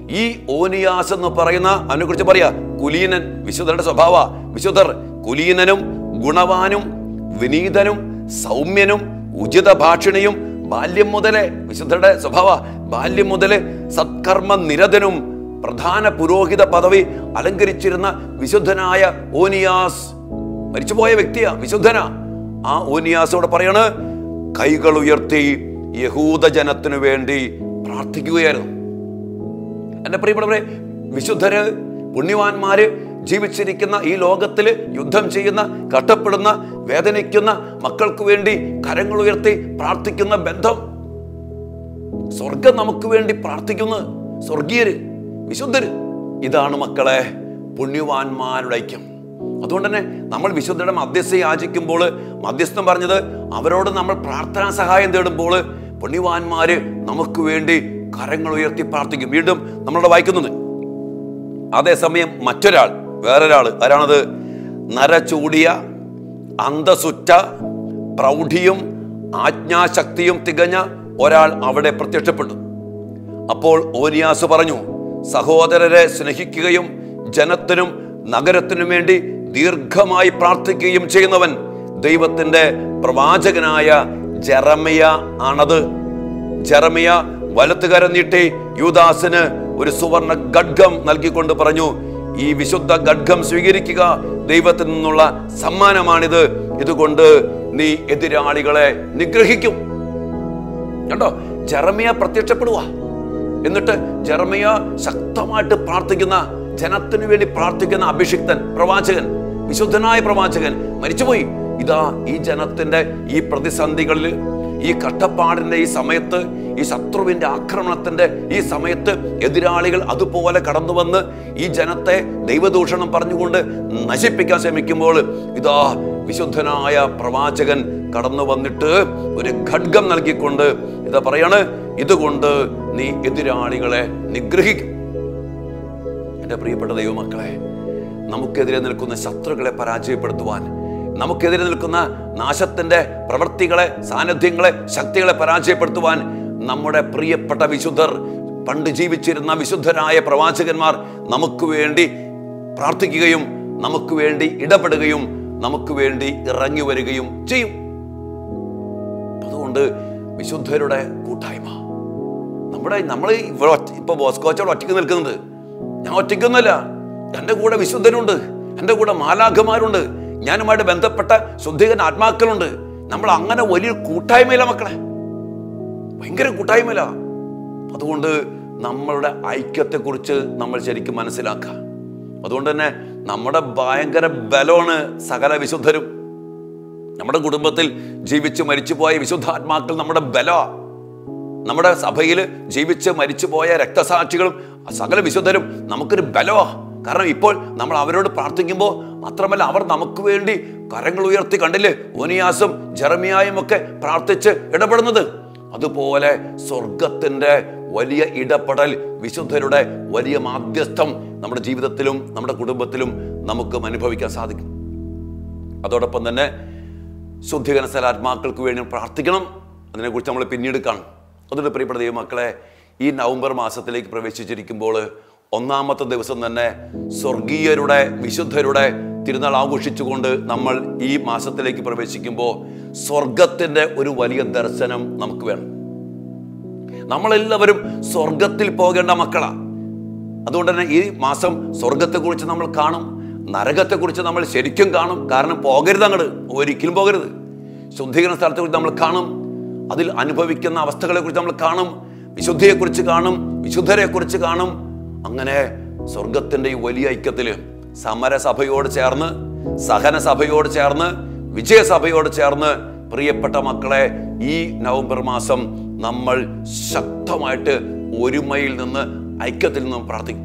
ഈ ഓനിയാസ് എന്ന് പറയുന്ന അവനെ കുറിച്ച് പറയാ കുലീനൻ. വിശുദ്ധരുടെ സ്വഭാവ വിശുദ്ധർ കുലീനനും ഗുണവാനും വിനീതനും സൗമ്യനും ഉചിത ഭാഷിണിയും ബാല്യം മുതലേ വിശുദ്ധരുടെ സ്വഭാവ ബാല്യം മുതലേ സത്കർമ്മ നിരതനും പ്രധാന പുരോഹിത പദവി അലങ്കരിച്ചിരുന്ന വിശുദ്ധനായ ഓനിയാസ് മരിച്ചുപോയ വ്യക്തിയാ, വിശുദ്ധനാ. ആ ഓനിയാസോട് പറയാണ് കൈകൾ ഉയർത്തി യഹൂദ ജനത്തിനു വേണ്ടി പ്രാർത്ഥിക്കുകയായിരുന്നു. എന്റെ പ്രിയപ്പെട്ടവരെ, വിശുദ്ധര് പുണ്യവാന്മാര് ജീവിച്ചിരിക്കുന്ന ഈ ലോകത്തില് യുദ്ധം ചെയ്യുന്ന, കഷ്ടപ്പെടുന്ന, വേദനിക്കുന്ന മക്കൾക്ക് വേണ്ടി കരങ്ങൾ ഉയർത്തി പ്രാർത്ഥിക്കുന്ന ബന്ധം. സ്വർഗം നമുക്ക് വേണ്ടി പ്രാർത്ഥിക്കുന്ന സ്വർഗീയര്, വിശുദ്ധര്. ഇതാണ് മക്കളെ പുണ്യവാന്മാരുടെ ഐക്യം. അതുകൊണ്ട് തന്നെ നമ്മൾ വിശുദ്ധരുടെ മധ്യസ്ഥ യാചിക്കുമ്പോൾ, മധ്യസ്ഥം പറഞ്ഞത് അവരോട് നമ്മൾ പ്രാർത്ഥനാ സഹായം തേടുമ്പോൾ പുണ്യവാന്മാര് നമുക്ക് വേണ്ടി കരങ്ങൾ ഉയർത്തി പ്രാർത്ഥിക്കും. വീണ്ടും നമ്മളോട് വായിക്കുന്നത്, അതേസമയം മറ്റൊരാൾ, വേറൊരാള്, ആരാണത്? നരചൂടിയ അന്തസുറ്റ പ്രൗഢിയും ആജ്ഞാശക്തിയും തികഞ്ഞ ഒരാൾ അവിടെ പ്രത്യക്ഷപ്പെട്ടു. അപ്പോൾ ഓനിയാസ് പറഞ്ഞു, സഹോദരരെ സ്നേഹിക്കുകയും ജനത്തിനും നഗരത്തിനും വേണ്ടി ദീർഘമായി പ്രാർത്ഥിക്കുകയും ചെയ്യുന്നവൻ ദൈവത്തിന്റെ പ്രവാചകനായ ജെറമിയ ആണത്. ജെറമിയ വലത്തുകരം നീട്ടി യൂദാസിന് ഒരു സുവർണ ഖഡ്ഗം നൽകിക്കൊണ്ട് പറഞ്ഞു, ഈ വിശുദ്ധ ഖഡ്ഗം സ്വീകരിക്കുക, ദൈവത്തിൽ നിന്നുള്ള സമ്മാനമാണിത്, ഇതുകൊണ്ട് നീ എതിരാളികളെ നിഗ്രഹിക്കും. കണ്ടോ, ജെറമിയ പ്രത്യക്ഷപ്പെടുക. എന്നിട്ട് ജെറമിയ ശക്തമായിട്ട് പ്രാർത്ഥിക്കുന്ന, ജനത്തിനു വേണ്ടി പ്രാർത്ഥിക്കുന്ന അഭിഷിക്തൻ, പ്രവാചകൻ, വിശുദ്ധനായ പ്രവാചകൻ മരിച്ചുപോയി. ഇതാ ഈ ജനത്തിന്റെ ഈ പ്രതിസന്ധികളിൽ, ഈ കഷ്ടപ്പാടിന്റെ ഈ സമയത്ത്, ഈ ശത്രുവിന്റെ ആക്രമണത്തിന്റെ ഈ സമയത്ത് എതിരാളികൾ അതുപോലെ കടന്നു വന്ന് ഈ ജനത്തെ ദൈവദൂഷണം പറഞ്ഞുകൊണ്ട് നശിപ്പിക്കാൻ ശ്രമിക്കുമ്പോൾ ഇതാ വിശുദ്ധനായ പ്രവാചകൻ കടന്നു വന്നിട്ട് ഒരു ഖഡ്ഗം നൽകിക്കൊണ്ട് ഇതാ പറയാണ്, ഇതുകൊണ്ട് നീ എതിരാളികളെ നിഗ്രഹിക്കും. എന്റെ പ്രിയപ്പെട്ട ദൈവമക്കളെ, നമുക്കെതിരെ നിൽക്കുന്ന ശത്രുക്കളെ പരാജയപ്പെടുത്തുവാൻ, നമുക്കെതിരെ നിൽക്കുന്ന നാശത്തിന്റെ പ്രവൃത്തികളെ, സാന്നിധ്യങ്ങളെ, ശക്തികളെ പരാജയപ്പെടുത്തുവാൻ നമ്മുടെ പ്രിയപ്പെട്ട വിശുദ്ധർ, പണ്ട് ജീവിച്ചിരുന്ന വിശുദ്ധരായ പ്രവാചകന്മാർ നമുക്ക് വേണ്ടി പ്രാർത്ഥിക്കുകയും നമുക്ക് വേണ്ടി ഇടപെടുകയും നമുക്ക് വേണ്ടി ഇറങ്ങി വരികയും ചെയ്യും. അതുകൊണ്ട് വിശുദ്ധരുടെ കൂട്ടായ്മ, നമ്മുടെ നമ്മൾ ഇവിടെ ഇപ്പൊ ബോസ്കോച്ചോട് ഒറ്റയ്ക്ക് നിൽക്കുന്നത്, ഞാൻ ഒറ്റയ്ക്കൊന്നുമല്ല, എൻ്റെ കൂടെ വിശുദ്ധനുണ്ട്, എൻ്റെ കൂടെ മാലാഖമാരുണ്ട്, ഞാനുമായിട്ട് ബന്ധപ്പെട്ട ശുദ്ധീകരണ ആത്മാക്കളുണ്ട്. നമ്മൾ അങ്ങനെ വലിയ കൂട്ടായ്മയില്ല മക്കളെ, ഭയങ്കര കൂട്ടായ്മയില്ല. അതുകൊണ്ട് നമ്മളുടെ ഐക്യത്തെക്കുറിച്ച് നമ്മൾ ശരിക്കും മനസ്സിലാക്കുക. അതുകൊണ്ട് തന്നെ നമ്മുടെ ഭയങ്കര ബലമാണ് സകല വിശുദ്ധരും. നമ്മുടെ കുടുംബത്തിൽ ജീവിച്ച് മരിച്ചുപോയ വിശുദ്ധാത്മാക്കൾ നമ്മുടെ ബലമാണ്. നമ്മുടെ സഭയിൽ ജീവിച്ച് മരിച്ചുപോയ രക്തസാക്ഷികളും സകല വിശുദ്ധരും നമുക്കൊരു ബലമാണ്. കാരണം ഇപ്പോൾ നമ്മൾ അവരോട് പ്രാർത്ഥിക്കുമ്പോൾ മാത്രമല്ല, അവർ നമുക്ക് വേണ്ടി കരങ്ങൾ ഉയർത്തി, കണ്ടില്ലേ, ഓനിയാസും ജെറമിയായും ഒക്കെ പ്രാർത്ഥിച്ച് ഇടപെടുന്നത്. അതുപോലെ സ്വർഗത്തിന്റെ വലിയ ഇടപെടൽ, വിശുദ്ധരുടെ വലിയ മാധ്യസ്ഥം നമ്മുടെ ജീവിതത്തിലും നമ്മുടെ കുടുംബത്തിലും നമുക്ക് അനുഭവിക്കാൻ സാധിക്കും. അതോടൊപ്പം തന്നെ ശുദ്ധീകരണ സ്ഥലാത്മാക്കൾക്ക് വേണ്ടി പ്രാർത്ഥിക്കണം. അതിനെക്കുറിച്ച് നമ്മൾ പിന്നീട് കാണും. അതുകൊണ്ട് പ്രിയപ്പെട്ട ദൈവമക്കളെ, ഈ നവംബർ മാസത്തിലേക്ക് പ്രവേശിച്ചിരിക്കുമ്പോൾ ഒന്നാമത്തെ ദിവസം തന്നെ സ്വർഗീയരുടെ വിശുദ്ധരുടെ തിരുനാൾ ആഘോഷിച്ചുകൊണ്ട് നമ്മൾ ഈ മാസത്തിലേക്ക് പ്രവേശിക്കുമ്പോൾ സ്വർഗത്തിന്റെ ഒരു വലിയ ദർശനം നമുക്ക് വേണം. നമ്മളെല്ലാവരും സ്വർഗത്തിൽ പോകേണ്ട മക്കളാ. അതുകൊണ്ട് തന്നെ ഈ മാസം സ്വർഗത്തെക്കുറിച്ച് നമ്മൾ കാണും, നരകത്തെക്കുറിച്ച് നമ്മൾ ശരിക്കും കാണും. കാരണം പോകരുത്, അങ്ങോട്ട് ഒരിക്കലും പോകരുത്. ശുദ്ധീകരണ സ്ഥലത്തെക്കുറിച്ച് നമ്മൾ കാണും, അതിൽ അനുഭവിക്കുന്ന അവസ്ഥകളെ കുറിച്ച് നമ്മൾ കാണും, വിശുദ്ധിയെക്കുറിച്ച് കാണും, വിശുദ്ധരെ കുറിച്ച് കാണും. അങ്ങനെ സ്വർഗത്തിന്റെ ഈ വലിയ ഐക്യത്തില് സമരസഭയോട് ചേർന്ന്, സഹന സഭയോട് ചേർന്ന്, വിജയസഭയോട് ചേർന്ന് പ്രിയപ്പെട്ട മക്കളെ, ഈ നവംബർ മാസം നമ്മൾ ശക്തമായിട്ട് ഒരുമയിൽ നിന്ന്, ഐക്യത്തിൽ നിന്നും പ്രാർത്ഥിക്കും.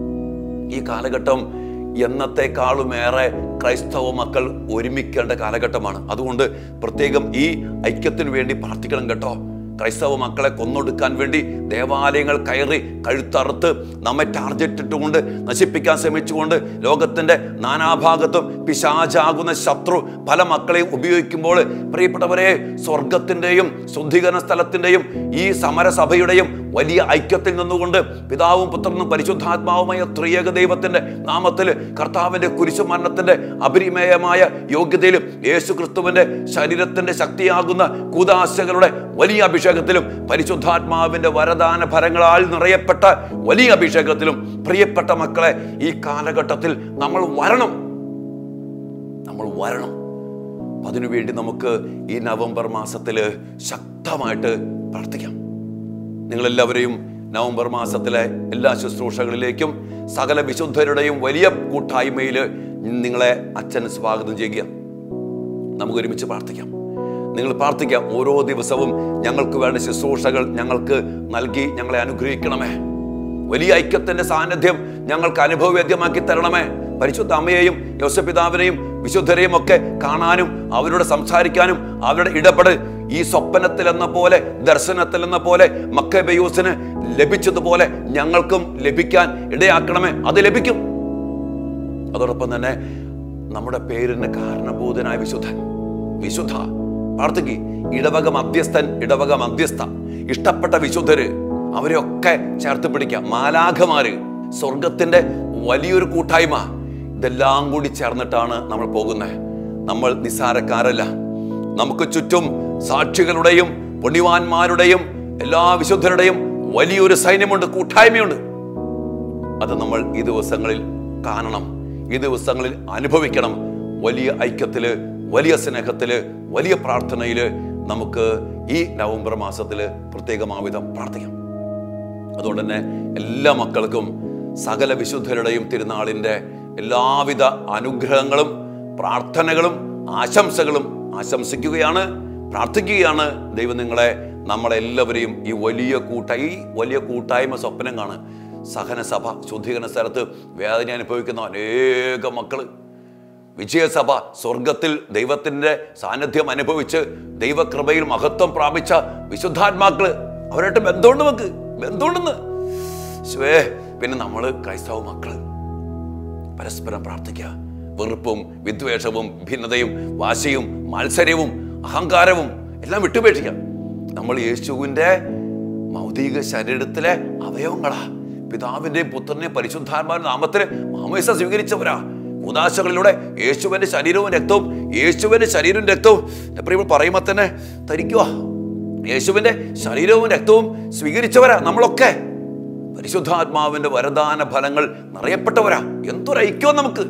ഈ കാലഘട്ടം എന്നത്തെക്കാളുമേറെ ക്രൈസ്തവ മക്കൾ ഒരുമിക്കേണ്ട കാലഘട്ടമാണ്. അതുകൊണ്ട് പ്രത്യേകം ഈ ഐക്യത്തിന് വേണ്ടി പ്രാർത്ഥിക്കണം കേട്ടോ. ക്രൈസ്തവ മക്കളെ കൊന്നൊടുക്കാൻ വേണ്ടി ദേവാലയങ്ങൾ കയറി കഴുത്തറുത്ത് നമ്മെ ടാർഗറ്റ് ഇട്ടുകൊണ്ട് നശിപ്പിക്കാൻ ശ്രമിച്ചുകൊണ്ട് ലോകത്തിന്റെ നാനാഭാഗത്തും പിശാചാകുന്ന ശത്രു പല മക്കളെയും ഉപയോഗിക്കുമ്പോൾ പ്രിയപ്പെട്ടവരെ, സ്വർഗത്തിന്റെയും ശുദ്ധീകരണ സ്ഥലത്തിന്റെയും ഈ സമരസഭയുടെയും വലിയ ഐക്യത്തിൽ നിന്നുകൊണ്ട് പിതാവും പുത്രനും പരിശുദ്ധാത്മാവുമായ ത്രിയേക ദൈവത്തിന്റെ നാമത്തിൽ കർത്താവിന്റെ കുരിശുമരണത്തിന്റെ അപരിമേയമായ യോഗ്യതയിലും യേശു ക്രിസ്തുവിന്റെ ശരീരത്തിന്റെ ശക്തിയാകുന്ന കൂദാശകളുടെ വലിയ അഭിഷേകത്തിലും പരിശുദ്ധാത്മാവിന്റെ വരദാന ഫലങ്ങളാൽ നിറയപ്പെട്ട വലിയ അഭിഷേകത്തിലും പ്രിയപ്പെട്ട മക്കളെ, ഈ കാലഘട്ടത്തിൽ നമ്മൾ വരണം നമ്മൾ വരണം അതിനുവേണ്ടി നമുക്ക് ഈ നവംബർ മാസത്തില് ശക്തമായിട്ട് പ്രാർത്ഥിക്കാം. നിങ്ങളെല്ലാവരെയും നവംബർ മാസത്തിലെ എല്ലാ ശുശ്രൂഷകളിലേക്കും സകല വിശുദ്ധരുടെയും വലിയ കൂട്ടായ്മയിൽ നിങ്ങളെ അച്ഛൻ സ്വാഗതം ചെയ്യുക. നമുക്ക് ഒരുമിച്ച് പ്രാർത്ഥിക്കാം. നിങ്ങൾ പ്രാർത്ഥിക്കാം. ഓരോ ദിവസവും ഞങ്ങൾക്ക് വേണ്ട ശുശ്രൂഷകൾ ഞങ്ങൾക്ക് നൽകി ഞങ്ങളെ അനുഗ്രഹിക്കണമേ. വലിയ ഐക്യത്തിന്റെ സാന്നിധ്യം ഞങ്ങൾക്ക് അനുഭവവേദ്യമാക്കി തരണമേ. പരിശുദ്ധ അമ്മയെയും യോസപിതാവിനെയും വിശുദ്ധരെയും ഒക്കെ കാണാനും അവരോട് സംസാരിക്കാനും അവരുടെ ഇടപെടൽ ഈ സ്വപ്നത്തിൽ എന്ന പോലെ ദർശനത്തിൽ എന്ന പോലെ മക്കബെയൂസിന് ലഭിച്ചതുപോലെ ഞങ്ങൾക്കും ലഭിക്കാൻ ഇടയാക്കണമേ. അത് ലഭിക്കും. അതോടൊപ്പം തന്നെ നമ്മുടെ പേരിന് കാരണഭൂതനായ വിശുദ്ധൻ വിശുദ്ധ പ്രാർത്ഥിക്ക്. ഇടവക മധ്യസ്ഥൻ ഇടവക മധ്യസ്ഥ ഇഷ്ടപ്പെട്ട വിശുദ്ധര് അവരെയൊക്കെ ചേർത്ത് പിടിക്കാം. മാലാഖമാര്, സ്വർഗത്തിന്റെ വലിയൊരു കൂട്ടായ്മ, ഇതെല്ലാം കൂടി ചേർന്നിട്ടാണ് നമ്മൾ പോകുന്നത്. നമ്മൾ നിസ്സാരക്കാരല്ല. നമുക്ക് ചുറ്റും സാക്ഷികളുടെയും പുണ്യവാന്മാരുടെയും എല്ലാ വിശുദ്ധരുടെയും വലിയൊരു സൈന്യമുണ്ട്, കൂട്ടായ്മയുണ്ട്. അത് നമ്മൾ ഈ ദിവസങ്ങളിൽ കാണണം, ഈ ദിവസങ്ങളിൽ അനുഭവിക്കണം. വലിയ ഐക്യത്തില്, വലിയ സ്നേഹത്തില്, വലിയ പ്രാർത്ഥനയില് നമുക്ക് ഈ നവംബർ മാസത്തില് പ്രത്യേകമാവിധം പ്രാർത്ഥിക്കാം. അതുകൊണ്ട് തന്നെ എല്ലാ മക്കൾക്കും സകല വിശുദ്ധരുടെയും തിരുനാളിന്റെ എല്ലാവിധ അനുഗ്രഹങ്ങളും പ്രാർത്ഥനകളും ആശംസകളും ആശംസിക്കുകയാണ്, പ്രാർത്ഥിക്കുകയാണ്. ദൈവം നിങ്ങളെ നമ്മളെല്ലാവരെയും ഈ വലിയ കൂട്ട ഈ വലിയ കൂട്ടായ്മ സ്വപ്നം കാണും. സഹനസഭ ശുദ്ധീകരണ സ്ഥലത്ത് വേദന അനുഭവിക്കുന്ന അനേകം മക്കള്, വിജയസഭ സ്വർഗത്തിൽ ദൈവത്തിന്റെ സാന്നിധ്യം അനുഭവിച്ച് ദൈവകൃപയിൽ മഹത്വം പ്രാപിച്ച വിശുദ്ധാത്മാക്കള്, അവരായിട്ട് ബന്ധമുണ്ട്, നമുക്ക് ബന്ധമുണ്ടെന്ന് ശിവേ. പിന്നെ നമ്മള് ക്രൈസ്തവ മക്കള് പരസ്പരം പ്രാർത്ഥിക്കുക. വെറുപ്പും വിദ്വേഷവും ഭിന്നതയും വാശിയും മത്സരവും അഹങ്കാരവും എല്ലാം വിട്ടുപേക്ഷിക്കാം. നമ്മൾ യേശുവിന്റെ ഭൗതിക ശരീരത്തിലെ അവയവങ്ങളാ. പിതാവിന്റെയും പുത്രന്റെയും പരിശുദ്ധാത്മാവിന്റെ നാമത്തിൽ മാമോദിസ സ്വീകരിച്ചവരാ. ഉദാശകളിലൂടെ യേശുവിന്റെ ശരീരവും രക്തവും യേശുവിന്റെ ശരീരവും രക്തവും പ്രിയപ്പെട്ട പറയുമ്പോൾ തന്നെ ധരിക്കുക. യേശുവിന്റെ ശരീരവും രക്തവും സ്വീകരിച്ചവരാ നമ്മളൊക്കെ. പരിശുദ്ധാത്മാവിന്റെ വരദാന ഫലങ്ങൾ നിറയപ്പെട്ടവരാ. എന്തൊരു ഐക്യം! നമുക്ക്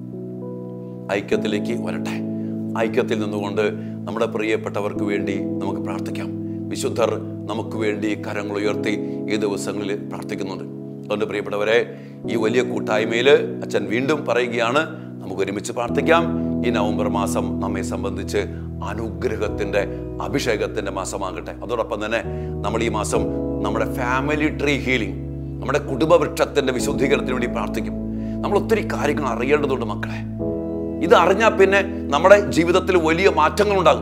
ഐക്യത്തിലേക്ക് വരട്ടെ. ഐക്യത്തിൽ നിന്നുകൊണ്ട് നമ്മുടെ പ്രിയപ്പെട്ടവർക്ക് വേണ്ടി നമുക്ക് പ്രാർത്ഥിക്കാം. വിശുദ്ധർ നമുക്ക് വേണ്ടി കരങ്ങൾ ഉയർത്തി ഈ ദിവസങ്ങളിൽ പ്രാർത്ഥിക്കുന്നുണ്ട്. അതുകൊണ്ട് പ്രിയപ്പെട്ടവരെ, ഈ വലിയ കൂട്ടായ്മയിൽ അച്ഛൻ വീണ്ടും പറയുകയാണ്, നമുക്ക് ഒരുമിച്ച് പ്രാർത്ഥിക്കാം. ഈ നവംബർ മാസം നമ്മെ സംബന്ധിച്ച് അനുഗ്രഹത്തിന്റെ അഭിഷേകത്തിന്റെ മാസമാകട്ടെ. അതോടൊപ്പം തന്നെ നമ്മൾ ഈ മാസം നമ്മുടെ ഫാമിലി ട്രീ ഹീലിംഗ്, നമ്മുടെ കുടുംബവൃക്ഷത്തിന്റെ വിശുദ്ധീകരണത്തിന് വേണ്ടി പ്രാർത്ഥിക്കും. നമ്മൾ ഒത്തിരി കാര്യങ്ങൾ അറിയേണ്ടതുണ്ട് മക്കളെ. ഇത് അറിഞ്ഞാൽ പിന്നെ നമ്മുടെ ജീവിതത്തിൽ വലിയ മാറ്റങ്ങൾ ഉണ്ടാകും.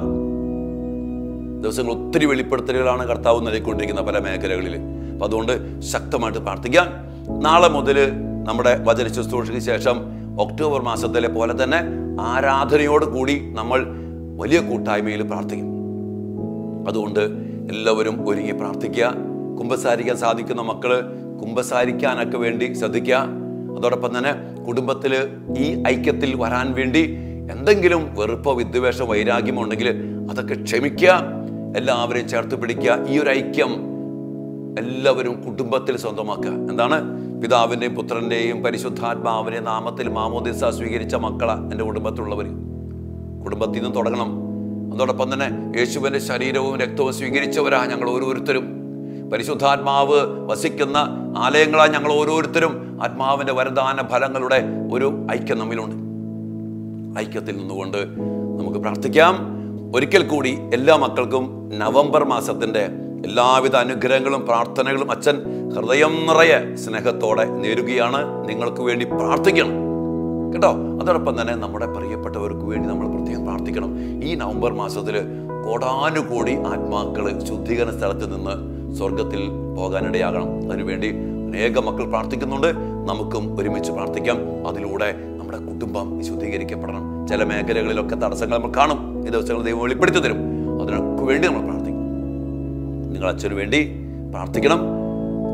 ദിവസങ്ങൾ ഒത്തിരി വെളിപ്പെടുത്തലുകളാണ് കർത്താവ് നൽകിക്കൊണ്ടിരിക്കുന്ന പല മേഖലകളിൽ. അപ്പം അതുകൊണ്ട് ശക്തമായിട്ട് പ്രാർത്ഥിക്കാം. നാളെ മുതൽ നമ്മുടെ വചന ശുശ്രൂഷയ്ക്ക് ശേഷം ഒക്ടോബർ മാസത്തിലെ പോലെ തന്നെ ആരാധനയോട് കൂടി നമ്മൾ വലിയ കൂട്ടായ്മയിൽ പ്രാർത്ഥിക്കും. അതുകൊണ്ട് എല്ലാവരും ഒരുങ്ങി പ്രാർത്ഥിക്കുക. കുമ്പസാരിക്കാൻ സാധിക്കുന്ന മക്കള് കുമ്പസാരിക്കാനൊക്കെ വേണ്ടി ശ്രദ്ധിക്കുക. അതോടൊപ്പം തന്നെ കുടുംബത്തിൽ ഈ ഐക്യത്തിൽ വരാൻ വേണ്ടി എന്തെങ്കിലും വെറുപ്പോ വിദ്വേഷമോ വൈരാഗ്യമോ ഉണ്ടെങ്കിൽ അതൊക്കെ ക്ഷമിക്കുക. എല്ലാവരെയും ചേർത്ത് പിടിക്കുക. ഈ ഒരു ഐക്യം എല്ലാവരും കുടുംബത്തിൽ സ്വന്തമാക്കുക. എന്താണ്? പിതാവിൻ്റെയും പുത്രൻ്റെയും പരിശുദ്ധാത്മാവിൻ്റെയും നാമത്തിൽ മാമോദിസ സ്വീകരിച്ച മക്കളാ എൻ്റെ കുടുംബത്തിലുള്ളവർ. കുടുംബത്തിൽ നിന്ന് തുടങ്ങണം. അതോടൊപ്പം തന്നെ യേശുവിൻ്റെ ശരീരവും രക്തവും സ്വീകരിച്ചവരാ ഞങ്ങൾ ഓരോരുത്തരും. പരിശുദ്ധാത്മാവ് വസിക്കുന്ന ആലയങ്ങളാ ഞങ്ങൾ ഓരോരുത്തരും. ആത്മാവിൻ്റെ വരദാന ഫലങ്ങളുടെ ഒരു ഐക്യം നമ്മിലുണ്ട്. ഐക്യത്തിൽ നിന്നുകൊണ്ട് നമുക്ക് പ്രാർത്ഥിക്കാം. ഒരിക്കൽ കൂടി എല്ലാ മക്കൾക്കും നവംബർ മാസത്തിൻ്റെ എല്ലാവിധ അനുഗ്രഹങ്ങളും പ്രാർത്ഥനകളും അച്ഛൻ ഹൃദയം നിറയെ സ്നേഹത്തോടെ നേരുകയാണ്. നിങ്ങൾക്ക് വേണ്ടി പ്രാർത്ഥിക്കണം കേട്ടോ. അതോടൊപ്പം തന്നെ നമ്മുടെ പ്രിയപ്പെട്ടവർക്ക് വേണ്ടി നമ്മൾ പ്രത്യേകം പ്രാർത്ഥിക്കണം. ഈ നവംബർ മാസത്തിൽ കോടാനുകോടി ആത്മാക്കൾ ശുദ്ധീകരണ സ്ഥലത്ത് നിന്ന് സ്വർഗത്തിൽ പോകാനിടയാകണം. അതിനുവേണ്ടി അനേക മക്കൾ പ്രാർത്ഥിക്കുന്നുണ്ട്. നമുക്കും ഒരുമിച്ച് പ്രാർത്ഥിക്കാം. അതിലൂടെ നമ്മുടെ കുടുംബം വിശുദ്ധീകരിക്കപ്പെടണം. ചില മേഖലകളിലൊക്കെ തടസ്സങ്ങൾ നമ്മൾ കാണും. ഈ ദിവസങ്ങൾ ദൈവം വെളിപ്പെടുത്തി തരും. അതിനൊക്കെ വേണ്ടി നമ്മൾ പ്രാർത്ഥിക്കും. നിങ്ങൾ അച്ഛന് വേണ്ടി പ്രാർത്ഥിക്കണം.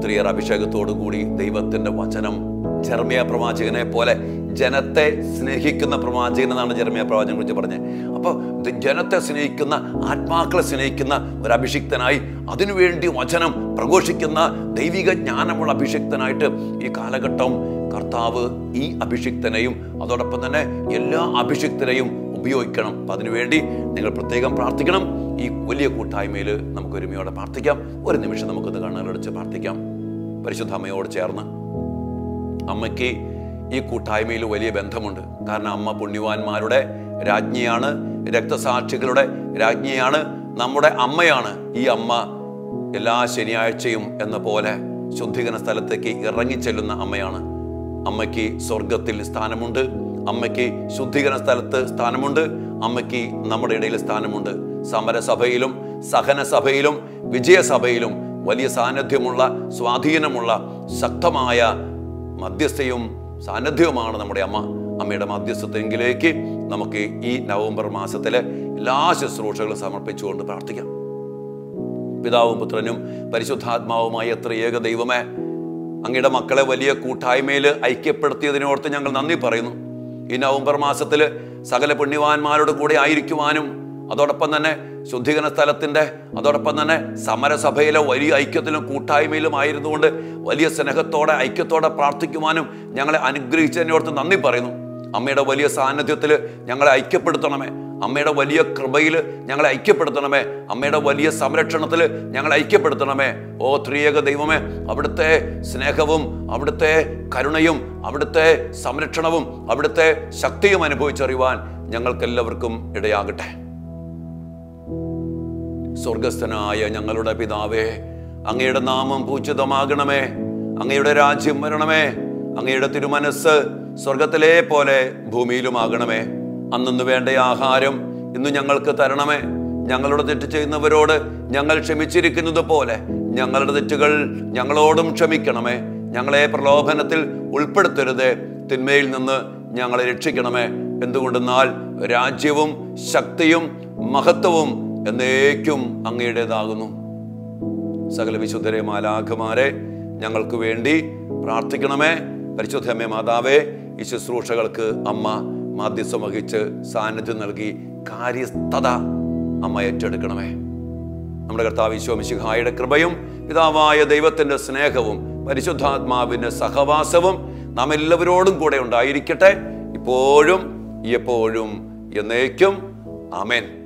ഒത്തിരിയേറെ അഭിഷേകത്തോടു കൂടി ദൈവത്തിന്റെ വചനം ജെറമ്യ പ്രവാചകനെ പോലെ ജനത്തെ സ്നേഹിക്കുന്ന പ്രവാചകൻ എന്നാണ് ജെറമ്യ പ്രവാചകനെ കുറിച്ച് പറഞ്ഞത്. അപ്പോൾ ജനത്തെ സ്നേഹിക്കുന്ന, ആത്മാക്കളെ സ്നേഹിക്കുന്ന ഒരു അഭിഷിക്തനായി, അതിനുവേണ്ടി വചനം പ്രഘോഷിക്കുന്ന ദൈവിക ജ്ഞാനമുള്ള അഭിഷിക്തനായിട്ട് ഈ കാലഘട്ടം കർത്താവ് ഈ അഭിഷിക്തനെയും അതോടൊപ്പം തന്നെ എല്ലാ അഭിഷിക്തരെയും ഉപയോഗിക്കണം. അപ്പം അതിനുവേണ്ടി നിങ്ങൾ പ്രത്യേകം പ്രാർത്ഥിക്കണം. ഈ വലിയ കൂട്ടായ്മയിൽ നമുക്ക് ഒരുമയോടെ പ്രാർത്ഥിക്കാം. ഒരു നിമിഷം നമുക്കൊന്ന് കണ്ണുകളടച്ച് പ്രാർത്ഥിക്കാം. പരിശുദ്ധ അമ്മയോട് ചേർന്ന്. അമ്മയ്ക്ക് ഈ കൂട്ടായ്മയിൽ വലിയ ബന്ധമുണ്ട്. കാരണം അമ്മ പുണ്യവാന്മാരുടെ രാജ്ഞിയാണ്, രക്തസാക്ഷികളുടെ രാജ്ഞിയാണ്, നമ്മുടെ അമ്മയാണ്. ഈ അമ്മ എല്ലാ ശനിയാഴ്ചയും എന്ന പോലെ ശുദ്ധീകരണ സ്ഥലത്തേക്ക് ഇറങ്ങിച്ചെല്ലുന്ന അമ്മയാണ്. അമ്മയ്ക്ക് സ്വർഗത്തിൽ സ്ഥാനമുണ്ട്, അമ്മയ്ക്ക് ശുദ്ധീകരണ സ്ഥലത്ത് സ്ഥാനമുണ്ട്, അമ്മയ്ക്ക് നമ്മുടെ ഇടയിൽ സ്ഥാനമുണ്ട്. സമരസഭയിലും സഹനസഭയിലും വിജയസഭയിലും വലിയ സാന്നിധ്യമുള്ള, സ്വാധീനമുള്ള, ശക്തമായ മധ്യസ്ഥയും സാന്നിധ്യവുമാണ് നമ്മുടെ അമ്മ. അമ്മയുടെ മധ്യസ്ഥത്തെങ്കിലേക്ക് നമുക്ക് ഈ നവംബർ മാസത്തിലെ എല്ലാ ശുശ്രൂഷകളും സമർപ്പിച്ചുകൊണ്ട് പ്രാർത്ഥിക്കാം. പിതാവും പുത്രനും പരിശുദ്ധാത്മാവുമായ എത്ര ഏക ദൈവമേ, അങ്ങയുടെ മക്കളെ വലിയ കൂട്ടായ്മയിൽ ഐക്യപ്പെടുത്തിയതിനോർത്ത് ഞങ്ങൾ നന്ദി പറയുന്നു. ഈ നവംബർ മാസത്തിൽ സകല പുണ്യവാന്മാരുടെ കൂടെ ആയിരിക്കുവാനും അതോടൊപ്പം തന്നെ ശുദ്ധീകരണ സ്ഥലത്തിൻ്റെ അതോടൊപ്പം തന്നെ സമരസഭയിലെ വലിയ ഐക്യത്തിലും കൂട്ടായ്മയിലും ആയിരുന്നുകൊണ്ട് വലിയ സ്നേഹത്തോടെ ഐക്യത്തോടെ പ്രാർത്ഥിക്കുവാനും ഞങ്ങളെ അനുഗ്രഹിച്ചതിനോർത്ത് നന്ദി പറയുന്നു. അമ്മയുടെ വലിയ സാന്നിധ്യത്തിൽ ഞങ്ങളെ ഐക്യപ്പെടുത്തണമേ. അമ്മയുടെ വലിയ കൃപയിൽ ഞങ്ങളെ ഐക്യപ്പെടുത്തണമേ. അമ്മയുടെ വലിയ സംരക്ഷണത്തിൽ ഞങ്ങളെ ഐക്യപ്പെടുത്തണമേ. ഓ ത്രിയേക ദൈവമേ, അവിടുത്തെ സ്നേഹവും അവിടുത്തെ കരുണയും അവിടുത്തെ സംരക്ഷണവും അവിടുത്തെ ശക്തിയും അനുഭവിച്ചറിയുവാൻ ഞങ്ങൾക്കെല്ലാവർക്കും ഇടയാകട്ടെ. സ്വർഗസ്ഥനായ ഞങ്ങളുടെ പിതാവേ, അങ്ങയുടെ നാമം പൂജിതമാകണമേ, അങ്ങയുടെ രാജ്യം വരണമേ, അങ്ങയുടെ തിരുമനസ് സ്വർഗത്തിലെ പോലെ ഭൂമിയിലുമാകണമേ. അന്നു വേണ്ട ആഹാരം ഇന്ന് ഞങ്ങൾക്ക് തരണമേ. ഞങ്ങളുടെ തെറ്റ് ചെയ്യുന്നവരോട് ഞങ്ങൾ ക്ഷമിച്ചിരിക്കുന്നത് പോലെ ഞങ്ങളുടെ തെറ്റുകൾ ഞങ്ങളോടും ക്ഷമിക്കണമേ. ഞങ്ങളെ പ്രലോഭനത്തിൽ ഉൾപ്പെടുത്തരുത്, തിന്മയിൽ നിന്ന് ഞങ്ങളെ രക്ഷിക്കണമേ. എന്തുകൊണ്ടെന്നാൽ രാജ്യവും ശക്തിയും മഹത്വവും എന്നേക്കും അങ്ങയുടേതാകുന്നു. സകല വിശുദ്ധരെ മാലാഖമാരെ ഞങ്ങൾക്ക് വേണ്ടി പ്രാർത്ഥിക്കണമേ. പരിശുദ്ധമ്മേ മാതാവേ, ഈ ശുശ്രൂഷകൾക്ക് അമ്മ മാധ്യസ്ഥം വഹിച്ച് സാന്നിധ്യം നൽകി കാര്യസ്ഥത അമ്മ ഏറ്റെടുക്കണമേ. നമ്മുടെ കർത്താവ് ഈശോ മിശിഹായുടെ കൃപയും പിതാവായ ദൈവത്തിന്റെ സ്നേഹവും പരിശുദ്ധാത്മാവിന്റെ സഹവാസവും നാം എല്ലാവരോടും കൂടെ ഉണ്ടായിരിക്കട്ടെ, ഇപ്പോഴും എപ്പോഴും എന്നേക്കും. ആമേൻ.